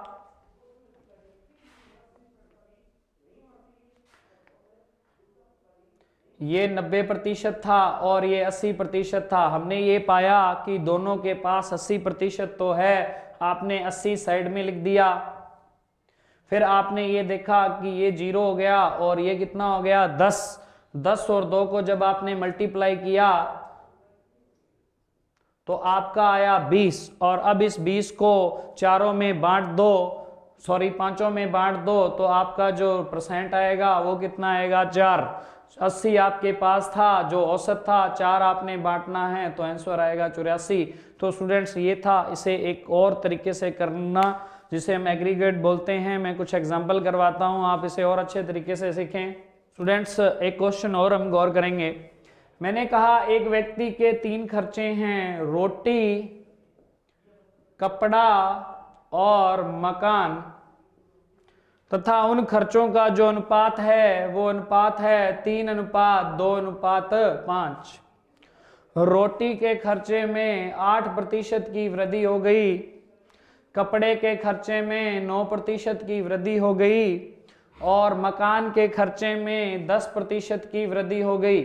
ये नब्बे प्रतिशत था और ये अस्सी प्रतिशत था। हमने ये पाया कि दोनों के पास अस्सी प्रतिशत तो है, आपने अस्सी साइड में लिख दिया। फिर आपने ये देखा कि ये जीरो हो गया और ये कितना हो गया, दस। दस और दो को जब आपने मल्टीप्लाई किया तो आपका आया बीस, और अब इस बीस को चारों में बांट दो, सॉरी पांचों में बांट दो, तो आपका जो परसेंट आएगा वो कितना आएगा, चार। अस्सी आपके पास था जो औसत था, चार आपने बांटना है तो आंसर आएगा चौरासी। तो स्टूडेंट्स ये था। इसे एक और तरीके से करना जिसे हम एग्रीगेट बोलते हैं। मैं कुछ एग्जांपल करवाता हूं, आप इसे और अच्छे तरीके से सीखें। स्टूडेंट्स एक क्वेश्चन और हम गौर करेंगे। मैंने कहा एक व्यक्ति के तीन खर्चे हैं, रोटी, कपड़ा और मकान, तथा उन खर्चों का जो अनुपात है वो अनुपात है तीन अनुपात दो अनुपात पांच। रोटी के खर्चे में आठ प्रतिशत की वृद्धि हो गई, कपड़े के खर्चे में नौ प्रतिशत की वृद्धि हो गई, और मकान के खर्चे में दस प्रतिशत की वृद्धि हो गई।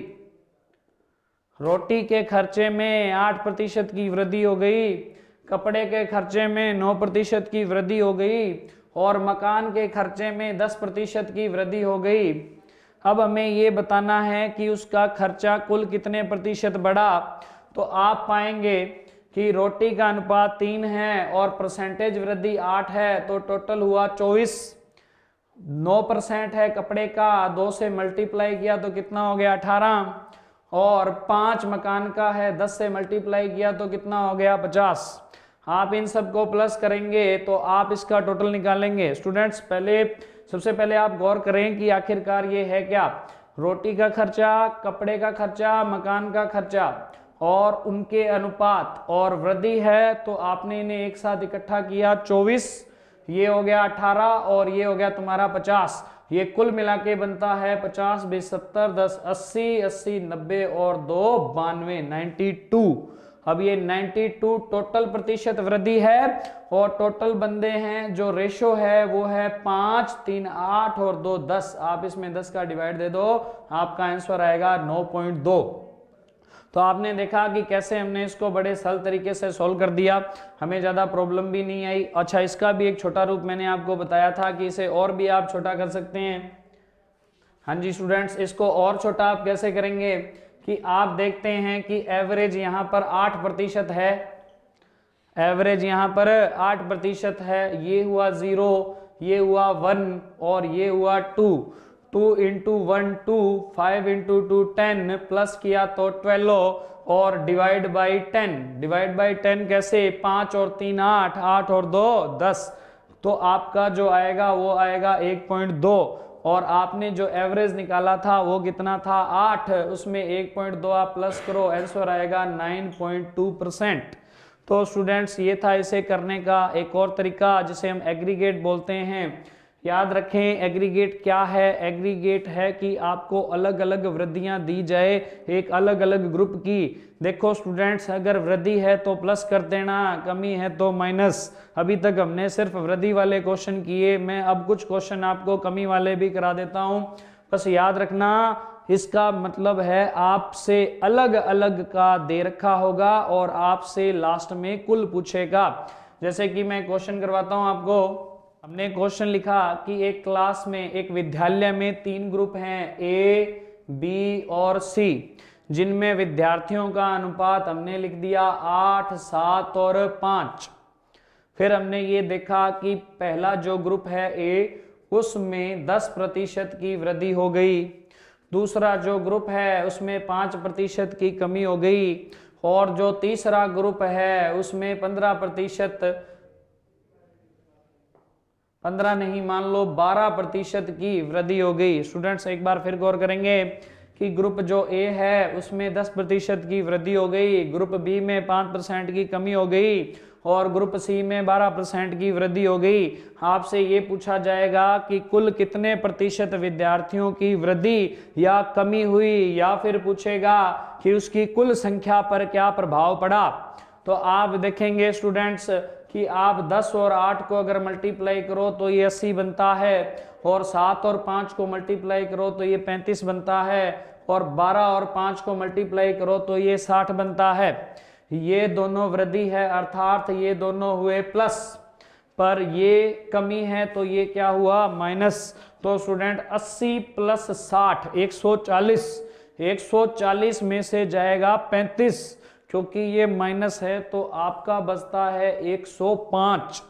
रोटी के खर्चे में आठ प्रतिशत की वृद्धि हो गई, कपड़े के खर्चे में नौ प्रतिशत की वृद्धि हो गई, और मकान के खर्चे में दस प्रतिशत की वृद्धि हो गई। अब हमें ये बताना है कि उसका खर्चा कुल कितने प्रतिशत बढ़ा। तो आप पाएंगे कि रोटी का अनुपात तीन है और परसेंटेज वृद्धि आठ है, तो टोटल हुआ चौबीस। नौ परसेंट है कपड़े का, दो से मल्टीप्लाई किया तो कितना हो गया, अठारह। और पांच मकान का है, दस से मल्टीप्लाई किया तो कितना हो गया, पचास। आप इन सब को प्लस करेंगे तो आप इसका टोटल निकालेंगे। स्टूडेंट्स पहले सबसे पहले आप गौर करें कि आखिरकार ये है क्या, रोटी का खर्चा, कपड़े का खर्चा, मकान का खर्चा और उनके अनुपात, और वृद्धि है तो आपने इन्हें एक साथ इकट्ठा किया चौबीस, ये हो गया अठारह और ये हो गया तुम्हारा पचास। ये कुल मिला के बनता है पचास, बीस, सत्तर, दस, अस्सी, अस्सी, नब्बे और दो बानवे, नाइन्टी टू। अब ये बानवे टोटल प्रतिशत वृद्धि है, और टोटल बंदे हैं जो रेशो है वो है पांच, तीन आठ और दो दस। आप इसमें दस का डिवाइड दे दो, आपका आंसर आएगा नौ पॉइंट दो। तो आपने देखा कि कैसे हमने इसको बड़े सरल तरीके से सॉल्व कर दिया, हमें ज़्यादा प्रॉब्लम भी नहीं आई। अच्छा, इसका भी एक छोटा रूप मैंने आपको बताया था कि इसे और भी आप छोटा कर सकते हैं। हाँ जी स्टूडेंट्स, इसको और छोटा आप कैसे करेंगे कि आप देखते हैं कि एवरेज यहाँ पर आठ प्रतिशत है, एवरेज यहाँ पर आठ प्रतिशत है, ये हुआ जीरो, ये हुआ वन और ये हुआ two. Two into one two, five into two ten, plus किया तो ट्वेल्व और divide by ten. Divide by ten कैसे, पाँच और तीन आठ, आठ और दो दस, तो आपका जो आएगा वो आएगा एक पॉइंट दो। और आपने जो एवरेज निकाला था वो कितना था, आठ, उसमें एक पॉइंट दो आप प्लस करो, आंसर आएगा नाइन पॉइंट टू परसेंट। तो स्टूडेंट्स ये था इसे करने का एक और तरीका जिसे हम एग्रीगेट बोलते हैं। याद रखें एग्रीगेट क्या है, एग्रीगेट है कि आपको अलग अलग वृद्धियां दी जाए एक अलग अलग ग्रुप की। देखो स्टूडेंट्स, अगर वृद्धि है तो प्लस कर देना, कमी है तो माइनस। अभी तक हमने सिर्फ वृद्धि वाले क्वेश्चन किए, मैं अब कुछ क्वेश्चन आपको कमी वाले भी करा देता हूं। बस याद रखना इसका मतलब है आपसे अलग अलग का दे रखा होगा और आपसे लास्ट में कुल पूछेगा। जैसे कि मैं क्वेश्चन करवाता हूं आपको, हमने क्वेश्चन लिखा कि एक क्लास में, एक विद्यालय में तीन ग्रुप हैं, ए, बी और सी, जिनमें विद्यार्थियों का अनुपात हमने लिख दिया आठ, सात और पाँच। फिर हमने ये देखा कि पहला जो ग्रुप है ए, उसमें दस प्रतिशत की वृद्धि हो गई, दूसरा जो ग्रुप है उसमें पाँच प्रतिशत की कमी हो गई, और जो तीसरा ग्रुप है उसमें पंद्रह प्रतिशत, पंद्रह नहीं मान लो बारह प्रतिशत की वृद्धि हो गई। स्टूडेंट्स एक बार फिर गौर करेंगे कि ग्रुप जो ए है उसमें दस प्रतिशत की वृद्धि हो गई, ग्रुप बी में पाँच परसेंट की कमी हो गई, और ग्रुप सी में बारह परसेंट की वृद्धि हो गई। आपसे ये पूछा जाएगा कि कुल कितने प्रतिशत विद्यार्थियों की वृद्धि या कमी हुई, या फिर पूछेगा कि उसकी कुल संख्या पर क्या प्रभाव पड़ा। तो आप देखेंगे स्टूडेंट्स कि आप दस और आठ को अगर मल्टीप्लाई करो तो ये अस्सी बनता है, और सात और पाँच को मल्टीप्लाई करो तो ये पैंतीस बनता है, और बारह और पाँच को मल्टीप्लाई करो तो ये साठ बनता है। ये दोनों वृद्धि है, अर्थात ये दोनों हुए प्लस, पर ये कमी है तो ये क्या हुआ, माइनस। तो स्टूडेंट अस्सी प्लस साठ एक सौ चालीस, एक सौ चालीस में से जाएगा पैंतीस, क्योंकि ये माइनस है तो आपका बचता है एक सौ पाँच,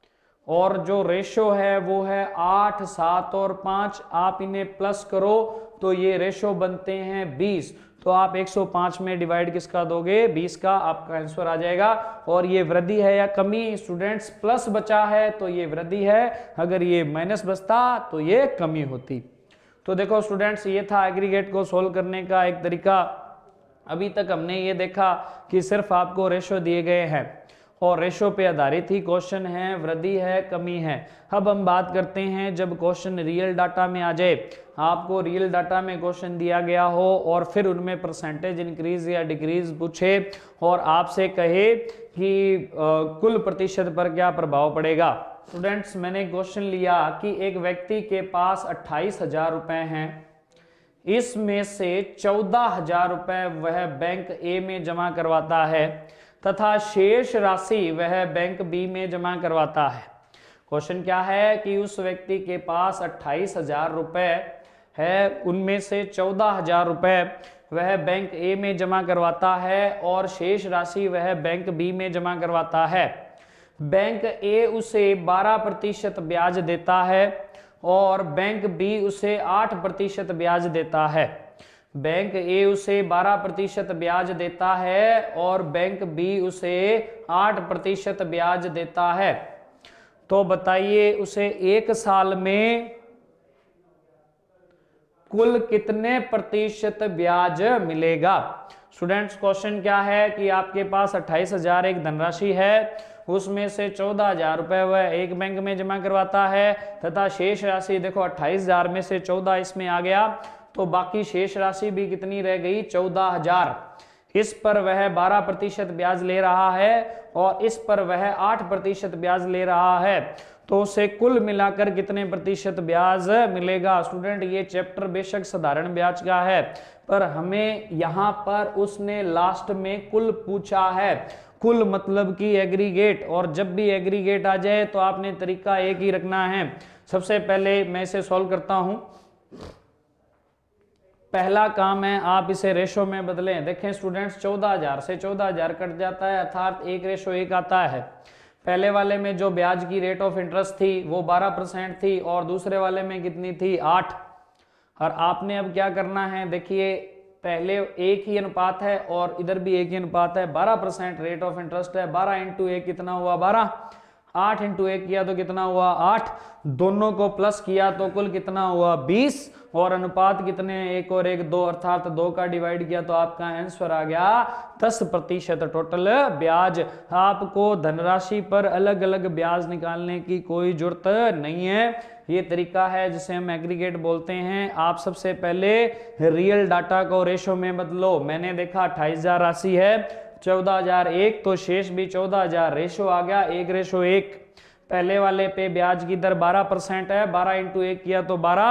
और जो रेशो है वो है आठ, सात और पाँच। आप इन्हें प्लस करो तो ये रेशो बनते हैं बीस। तो आप एक सौ पाँच में डिवाइड किसका दोगे, बीस का, आपका आंसर आ जाएगा। और ये वृद्धि है या कमी, स्टूडेंट्स प्लस बचा है तो ये वृद्धि है, अगर ये माइनस बचता तो ये कमी होती। तो देखो स्टूडेंट्स, ये था एग्रीगेट को सोल्व करने का एक तरीका। अभी तक हमने ये देखा कि सिर्फ आपको रेशो दिए गए हैं और रेशो पे आधारित ही क्वेश्चन है, वृद्धि है, कमी है। अब हम बात करते हैं जब क्वेश्चन रियल डाटा में आ जाए, आपको रियल डाटा में क्वेश्चन दिया गया हो और फिर उनमें परसेंटेज इंक्रीज या डिक्रीज पूछे और आपसे कहे कि आ, कुल प्रतिशत पर क्या प्रभाव पड़ेगा। स्टूडेंट्स, मैंने क्वेश्चन लिया कि एक व्यक्ति के पास अट्ठाईस हजार रुपए हैं, इसमें से चौदह हजार रुपए वह बैंक ए में जमा करवाता है तथा शेष राशि वह बैंक बी में जमा करवाता है। क्वेश्चन क्या है कि उस व्यक्ति के पास अट्ठाईस हजार रुपए है, उनमें से चौदह हजार रुपए वह बैंक ए में जमा करवाता है और शेष राशि वह बैंक बी में जमा करवाता है। बैंक ए उसे बारह प्रतिशत ब्याज देता है और बैंक बी उसे आठ प्रतिशत ब्याज देता है। बैंक ए उसे बारह प्रतिशत ब्याज देता है और बैंक बी उसे आठ प्रतिशत ब्याज देता है। तो बताइए उसे एक साल में कुल कितने प्रतिशत ब्याज मिलेगा। स्टूडेंट्स, क्वेश्चन क्या है कि आपके पास अट्ठाईस हजार एक धनराशि है, उसमें से चौदह हजार रुपए वह एक बैंक में जमा करवाता है तथा शेष राशि, देखो अट्ठाईस हजार में से चौदह इसमें आ गया तो बाकी शेष राशि भी कितनी रह गई, चौदह हजार। इस पर वह बारह प्रतिशत ब्याज ले रहा है और इस पर वह आठ प्रतिशत ब्याज ले रहा है, तो उसे कुल मिलाकर कितने प्रतिशत ब्याज मिलेगा। स्टूडेंट, ये चैप्टर बेशक साधारण ब्याज का है, पर हमें यहाँ पर उसने लास्ट में कुल पूछा है। कुल मतलब कि एग्रीगेट, और जब भी एग्रीगेट आ जाए तो आपने तरीका एक ही रखना है। सबसे पहले मैं इसे सॉल्व करता हूं। पहला काम है आप इसे रेशो में बदलें। देखें स्टूडेंट्स, चौदह हजार से चौदह हजार कट जाता है, अर्थात एक रेशो एक आता है। पहले वाले में जो ब्याज की रेट ऑफ इंटरेस्ट थी वो बारह परसेंट थी और दूसरे वाले में कितनी थी, आठ। और आपने अब क्या करना है, देखिए पहले एक ही अनुपात है और इधर भी एक ही अनुपात है। बारह परसेंट रेट ऑफ इंटरेस्ट है, बारह इंटू एक कितना हुआ, बारह। आठ इंटू एक किया तो कितना हुआ, आठ। दोनों को प्लस किया तो कुल कितना हुआ, बीस। और अनुपात कितने, एक और एक दो, अर्थात दो का डिवाइड किया तो आपका आंसर आ गया दस प्रतिशत टोटल ब्याज। आपको धनराशि पर अलग अलग ब्याज निकालने की कोई जरूरत नहीं है। ये तरीका है जिसे हम एग्रीगेट बोलते हैं। आप सबसे पहले रियल डाटा को रेशो में बदलो। मैंने देखा अट्ठाईस हजार राशि है, चौदह हजार एक, तो शेष भी चौदह हजार, रेशो आ गया एक रेशो एक। पहले वाले पे ब्याज की दर बारह परसेंट है, बारह इंटू एक किया तो बारह,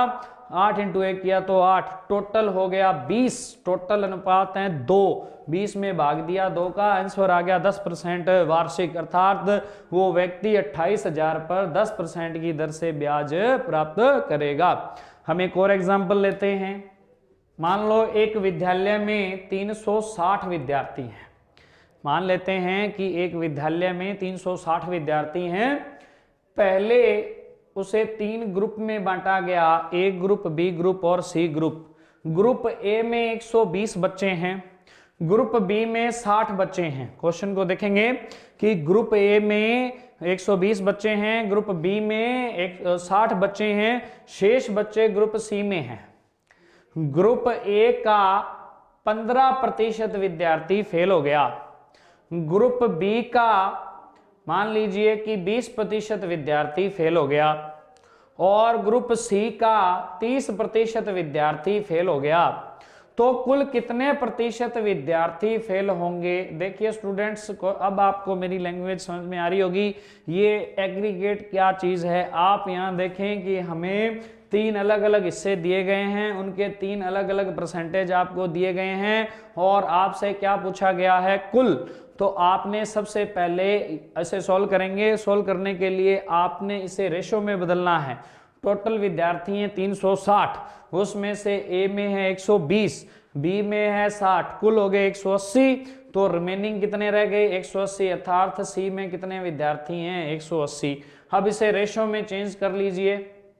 आठ इंटू एक किया तो आठ, टोटल हो गया बीस, टोटल अनुपात है दो, बीस में भाग दिया दो का, आंसर आ गया दस परसेंट वार्षिक, अर्थात वो व्यक्ति अट्ठाईस हजार पर दस परसेंट की दर से ब्याज प्राप्त करेगा। हम एक और एग्जाम्पल लेते हैं। मान लो एक विद्यालय में तीन सौ साठ विद्यार्थी हैं। मान लेते हैं कि एक विद्यालय में तीन सौ साठ विद्यार्थी हैं। पहले उसे तीन ग्रुप में बांटा गया, ए ग्रुप, बी ग्रुप और सी ग्रुप। ग्रुप ए में एक सौ बीस बच्चे हैं, ग्रुप बी में साठ बच्चे हैं। क्वेश्चन को देखेंगे कि ग्रुप ए में एक सौ बीस बच्चे हैं, ग्रुप बी में एक साठ बच्चे हैं, शेष बच्चे ग्रुप सी में हैं। ग्रुप ए का पंद्रह प्रतिशत विद्यार्थी फेल हो गया, ग्रुप बी का मान लीजिए कि बीस प्रतिशत विद्यार्थी फेल हो गया और ग्रुप सी का तीस प्रतिशत विद्यार्थी फेल हो गया। तो कुल कितने प्रतिशत विद्यार्थी फेल होंगे? देखिए स्टूडेंट्स को अब आपको मेरी लैंग्वेज समझ में आ रही होगी। ये एग्रीगेट क्या चीज है, आप यहाँ देखें कि हमें तीन अलग अलग हिस्से दिए गए हैं, उनके तीन अलग अलग परसेंटेज आपको दिए गए हैं और आपसे क्या पूछा गया है, कुल। तो आपने सबसे पहले ऐसे सॉल्व करेंगे, सॉल्व करने के लिए आपने इसे रेशो में बदलना है। टोटल विद्यार्थी हैं तीन सौ साठ, उसमें से ए में है एक सौ बीस, बी में है साठ, कुल हो गए एक सौ अस्सी। तो रिमेनिंग कितने रह गए, एक सौ अस्सी, अर्थात सी में कितने विद्यार्थी हैं, एक सौ अस्सी। अब इसे रेशो में चेंज कर लीजिए।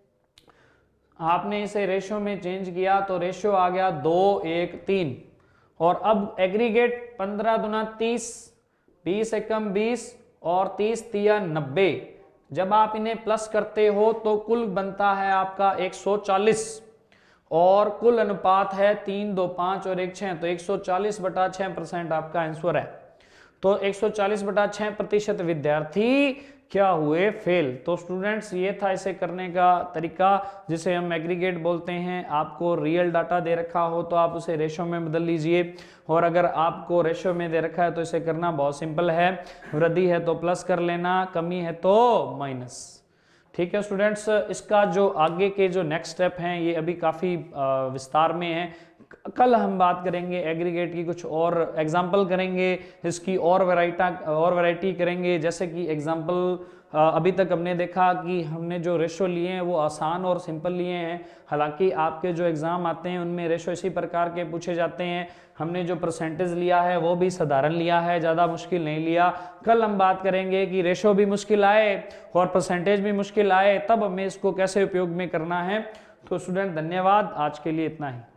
आपने इसे रेशो में चेंज किया तो रेशो आ गया दो एक तीन। और अब एग्रीगेट पंद्रह दुना तीस, बीस एकम बीस और तीस तिया नब्बे। जब आप इन्हें प्लस करते हो तो कुल बनता है आपका एक सौ चालीस और कुल अनुपात है तीन दो पाँच और एक छः, तो एक सौ चालीस बटा छः परसेंट आपका आंसर है। तो एक सौ चालीस बटा छः प्रतिशत विद्यार्थी क्या हुए, फेल। तो स्टूडेंट्स ये था इसे करने का तरीका जिसे हम एग्रीगेट बोलते हैं। आपको रियल डाटा दे रखा हो तो आप उसे रेशो में बदल लीजिए, और अगर आपको रेशो में दे रखा है तो इसे करना बहुत सिंपल है। वृद्धि है तो प्लस कर लेना, कमी है तो माइनस। ठीक है स्टूडेंट्स, इसका जो आगे के जो नेक्स्ट स्टेप हैं ये अभी काफ़ी विस्तार में है। कल हम बात करेंगे एग्रीगेट की, कुछ और एग्जाम्पल करेंगे, इसकी और वैरायटा और वैरायटी करेंगे। जैसे कि एग्जाम्पल अभी तक हमने देखा कि हमने जो रेशो लिए हैं वो आसान और सिंपल लिए हैं। हालांकि आपके जो एग्ज़ाम आते हैं उनमें रेशो इसी प्रकार के पूछे जाते हैं। हमने जो परसेंटेज लिया है वो भी साधारण लिया है, ज़्यादा मुश्किल नहीं लिया। कल हम बात करेंगे कि रेशो भी मुश्किल आए और परसेंटेज भी मुश्किल आए, तब हमें इसको कैसे उपयोग में करना है। तो स्टूडेंट धन्यवाद, आज के लिए इतना ही।